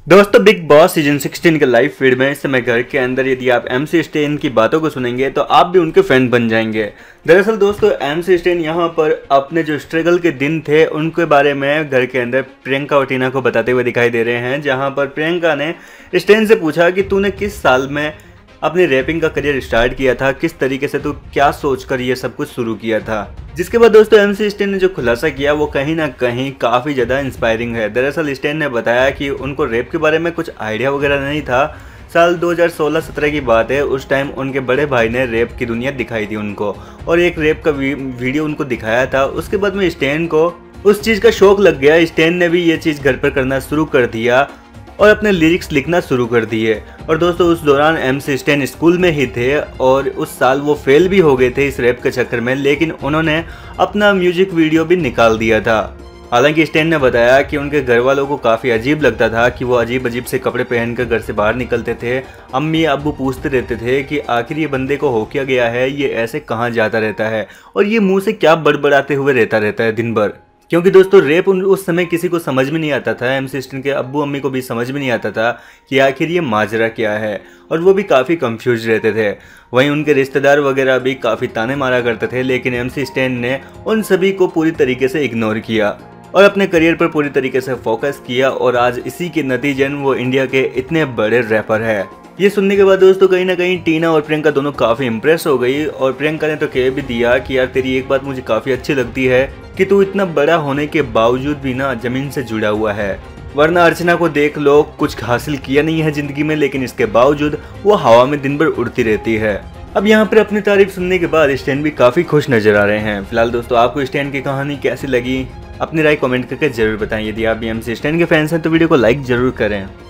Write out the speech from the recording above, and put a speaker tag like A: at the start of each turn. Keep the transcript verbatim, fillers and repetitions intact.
A: दोस्तों big boss season सोलह के लाइव फीड में इस समय घर के अंदर यदि आप एमसी स्टेन की बातों को सुनेंगे तो आप भी उनके फैन बन जाएंगे। दरअसल दोस्तों एमसी स्टेन यहाँ पर अपने जो स्ट्रगल के दिन थे उनके बारे में घर के अंदर प्रियंका और टीना को बताते हुए दिखाई दे रहे हैं, जहाँ पर प्रियंका ने स्टेन से पूछा कि तूने किस साल में अपने रैपिंग का करियर स्टार्ट किया था, किस तरीके से तू क्या सोचकर ये सब कुछ शुरू किया था। जिसके बाद दोस्तों एमसी स्टेन ने जो खुलासा किया वो कहीं ना कहीं काफ़ी ज़्यादा इंस्पायरिंग है। दरअसल स्टेन ने बताया कि उनको रैप के बारे में कुछ आइडिया वगैरह नहीं था। साल दो हज़ार सोलह सत्रह की बात है, उस टाइम उनके बड़े भाई ने रैप की दुनिया दिखाई थी उनको और एक रैप का वीडियो उनको दिखाया था। उसके बाद में स्टेन को उस चीज़ का शौक लग गया। स्टेन ने भी ये चीज़ घर पर करना शुरू कर दिया और अपने लिरिक्स लिखना शुरू कर दिए। और दोस्तों उस दौरान एमसी स्टेन स्कूल में ही थे और उस साल वो फेल भी हो गए थे इस रैप के चक्कर में, लेकिन उन्होंने अपना म्यूजिक वीडियो भी निकाल दिया था। हालांकि स्टेन ने बताया कि उनके घर वालों को काफ़ी अजीब लगता था कि वो अजीब अजीब से कपड़े पहनकर घर से बाहर निकलते थे। अम्मी अब्बू पूछते रहते थे कि आखिर ये बंदे को हो क्या गया है, ये ऐसे कहाँ जाता रहता है और ये मुँह से क्या बड़बड़ाते हुए रहता रहता है दिन भर। क्योंकि दोस्तों रैप उस समय किसी को समझ में नहीं आता था, एमसी स्टेन के अब्बू अम्मी को भी समझ में नहीं आता था कि आखिर ये माजरा क्या है और वो भी काफ़ी कंफ्यूज रहते थे। वहीं उनके रिश्तेदार वगैरह भी काफ़ी ताने मारा करते थे, लेकिन एमसी स्टेन ने उन सभी को पूरी तरीके से इग्नोर किया और अपने करियर पर पूरी तरीके से फोकस किया और आज इसी के नतीजन वो इंडिया के इतने बड़े रैपर है। ये सुनने के बाद दोस्तों कहीं ना कहीं टीना और प्रियंका दोनों काफ़ी इंप्रेस हो गई और प्रियंका ने तो कह भी दिया कि यार तेरी एक बात मुझे काफ़ी अच्छी लगती है कि तू इतना बड़ा होने के बावजूद भी ना ज़मीन से जुड़ा हुआ है। वरना अर्चना को देख लो, कुछ हासिल किया नहीं है ज़िंदगी में, लेकिन इसके बावजूद वो हवा में दिन भर उड़ती रहती है। अब यहाँ पर अपनी तारीफ सुनने के बाद स्टैन भी काफ़ी खुश नज़र आ रहे हैं। फिलहाल दोस्तों आपको स्टैन की कहानी कैसी लगी अपनी राय कमेंट करके जरूर बताएं। यदि आप भी एमसी स्टैन के फैंस हैं तो वीडियो को लाइक ज़रूर करें।